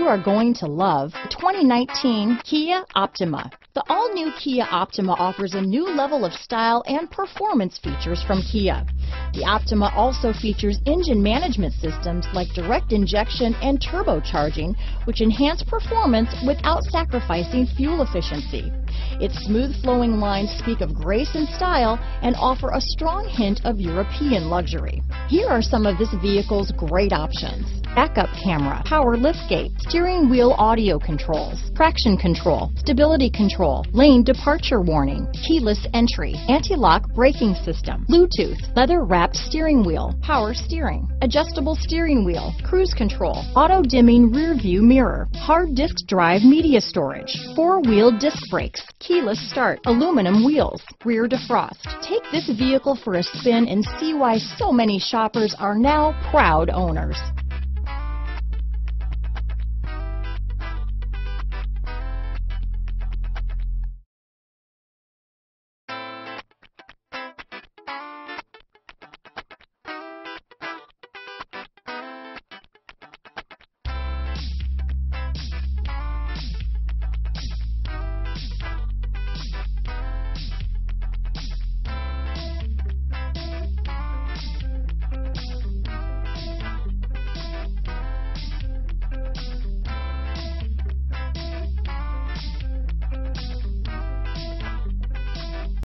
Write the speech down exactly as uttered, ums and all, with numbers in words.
are going to love the twenty nineteen Kia Optima. The all-new Kia Optima offers a new level of style and performance features from Kia. The Optima also features engine management systems like direct injection and turbocharging, which enhance performance without sacrificing fuel efficiency. Its smooth-flowing lines speak of grace and style and offer a strong hint of European luxury. Here are some of this vehicle's great options: backup camera, power liftgate, steering wheel audio controls, traction control, stability control, lane departure warning, keyless entry, anti-lock braking system, Bluetooth, leather-wrapped steering wheel, power steering, adjustable steering wheel, cruise control, auto-dimming rear-view mirror, hard disk drive media storage, four-wheel disc brakes, keyless start, aluminum wheels, rear defrost. Take this vehicle for a spin and see why so many shoppers are now proud owners.